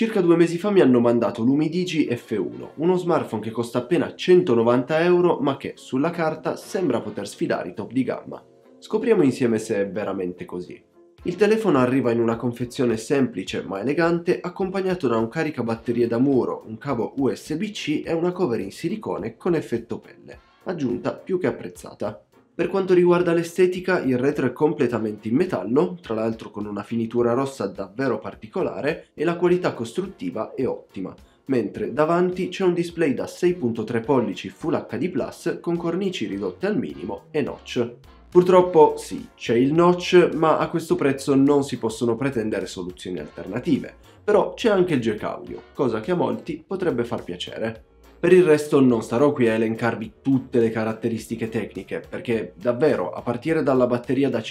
Circa 2 mesi fa mi hanno mandato l'Umidigi F1, uno smartphone che costa appena 190 euro ma che, sulla carta, sembra poter sfidare i top di gamma. Scopriamo insieme se è veramente così. Il telefono arriva in una confezione semplice ma elegante, accompagnato da un caricabatterie da muro, un cavo USB-C e una cover in silicone con effetto pelle, aggiunta più che apprezzata. Per quanto riguarda l'estetica, il retro è completamente in metallo, tra l'altro con una finitura rossa davvero particolare, e la qualità costruttiva è ottima, mentre davanti c'è un display da 6.3 pollici Full HD Plus con cornici ridotte al minimo e notch. Purtroppo sì, c'è il notch, ma a questo prezzo non si possono pretendere soluzioni alternative. Però c'è anche il jack audio, cosa che a molti potrebbe far piacere. Per il resto non starò qui a elencarvi tutte le caratteristiche tecniche, perché davvero, a partire dalla batteria da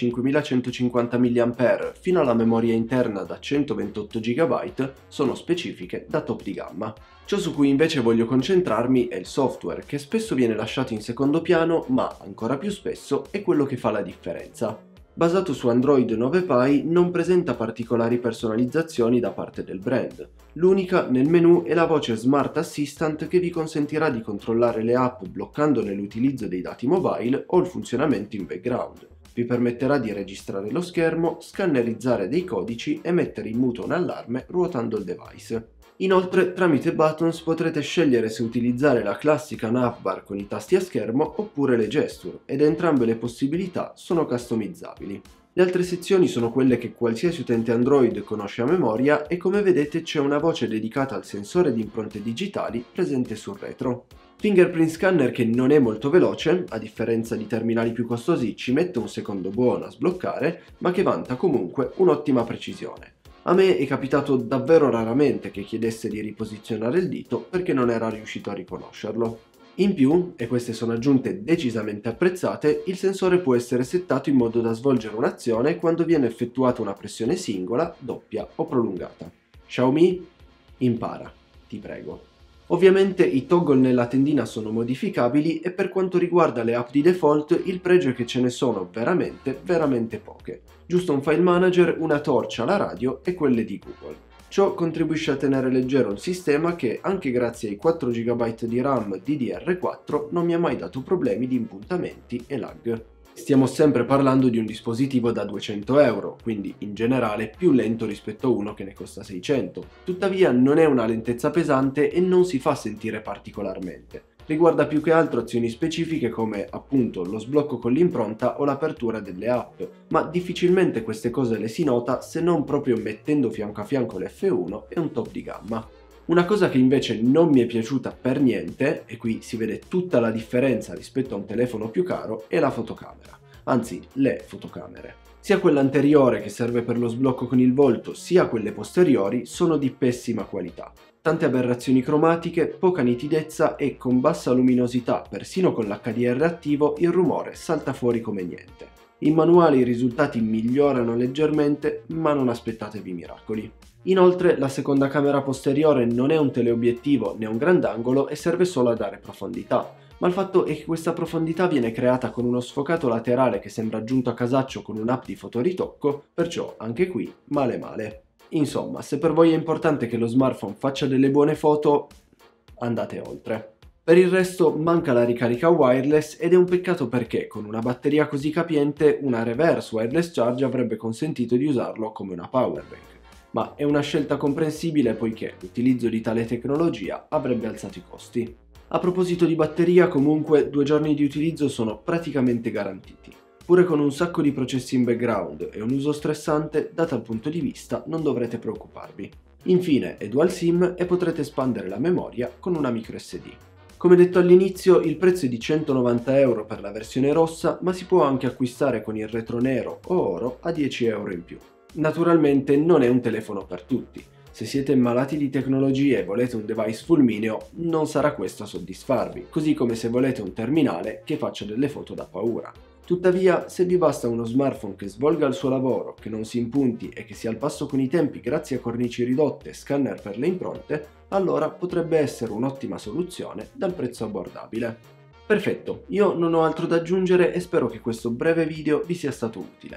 5150 mAh fino alla memoria interna da 128 GB, sono specifiche da top di gamma. Ciò su cui invece voglio concentrarmi è il software, che spesso viene lasciato in secondo piano, ma ancora più spesso è quello che fa la differenza. Basato su Android 9 Pie, non presenta particolari personalizzazioni da parte del brand. L'unica nel menu è la voce Smart Assistant che vi consentirà di controllare le app bloccandone l'utilizzo dei dati mobile o il funzionamento in background. Vi permetterà di registrare lo schermo, scannerizzare dei codici e mettere in muto un allarme ruotando il device. Inoltre, tramite Buttons potrete scegliere se utilizzare la classica navbar con i tasti a schermo oppure le gesture, ed entrambe le possibilità sono customizzabili. Le altre sezioni sono quelle che qualsiasi utente Android conosce a memoria e come vedete c'è una voce dedicata al sensore di impronte digitali presente sul retro. Fingerprint Scanner che non è molto veloce, a differenza di terminali più costosi ci mette un secondo buono a sbloccare, ma che vanta comunque un'ottima precisione. A me è capitato davvero raramente che chiedesse di riposizionare il dito perché non era riuscito a riconoscerlo. In più, e queste sono aggiunte decisamente apprezzate, il sensore può essere settato in modo da svolgere un'azione quando viene effettuata una pressione singola, doppia o prolungata. Xiaomi, impara, ti prego. Ovviamente i toggle nella tendina sono modificabili e per quanto riguarda le app di default il pregio è che ce ne sono veramente poche. Giusto un file manager, una torcia, la radio e quelle di Google. Ciò contribuisce a tenere leggero il sistema che, anche grazie ai 4 GB di RAM DDR4, non mi ha mai dato problemi di impuntamenti e lag. Stiamo sempre parlando di un dispositivo da 200 euro, quindi in generale più lento rispetto a uno che ne costa 600. Tuttavia non è una lentezza pesante e non si fa sentire particolarmente. Riguarda più che altro azioni specifiche come appunto lo sblocco con l'impronta o l'apertura delle app, ma difficilmente queste cose le si nota se non proprio mettendo fianco a fianco l'F1 e un top di gamma. Una cosa che invece non mi è piaciuta per niente, e qui si vede tutta la differenza rispetto a un telefono più caro, è la fotocamera, anzi le fotocamere. Sia quella anteriore che serve per lo sblocco con il volto, sia quelle posteriori sono di pessima qualità. Tante aberrazioni cromatiche, poca nitidezza e con bassa luminosità, persino con l'HDR attivo, il rumore salta fuori come niente. In manuale i risultati migliorano leggermente, ma non aspettatevi miracoli. Inoltre la seconda camera posteriore non è un teleobiettivo né un grandangolo e serve solo a dare profondità, ma il fatto è che questa profondità viene creata con uno sfocato laterale che sembra aggiunto a casaccio con un'app di fotoritocco, perciò anche qui male. Insomma, se per voi è importante che lo smartphone faccia delle buone foto, andate oltre. Per il resto manca la ricarica wireless ed è un peccato perché con una batteria così capiente una reverse wireless charge avrebbe consentito di usarlo come una powerbank. Ma è una scelta comprensibile poiché l'utilizzo di tale tecnologia avrebbe alzato i costi. A proposito di batteria, comunque 2 giorni di utilizzo sono praticamente garantiti. Pure con un sacco di processi in background e un uso stressante, da tal punto di vista non dovrete preoccuparvi. Infine è dual SIM e potrete espandere la memoria con una microSD. Come detto all'inizio, il prezzo è di 190 euro per la versione rossa, ma si può anche acquistare con il retro nero o oro a 10 euro in più. Naturalmente non è un telefono per tutti. Se siete malati di tecnologia e volete un device fulmineo, non sarà questo a soddisfarvi, così come se volete un terminale che faccia delle foto da paura. Tuttavia, se vi basta uno smartphone che svolga il suo lavoro, che non si impunti e che sia al passo con i tempi grazie a cornici ridotte e scanner per le impronte, allora potrebbe essere un'ottima soluzione dal prezzo abbordabile. Perfetto, io non ho altro da aggiungere e spero che questo breve video vi sia stato utile.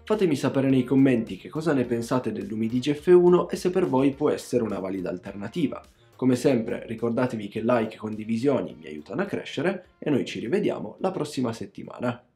Fatemi sapere nei commenti che cosa ne pensate del Lumidigi F1 e se per voi può essere una valida alternativa. Come sempre ricordatevi che like e condivisioni mi aiutano a crescere e noi ci rivediamo la prossima settimana.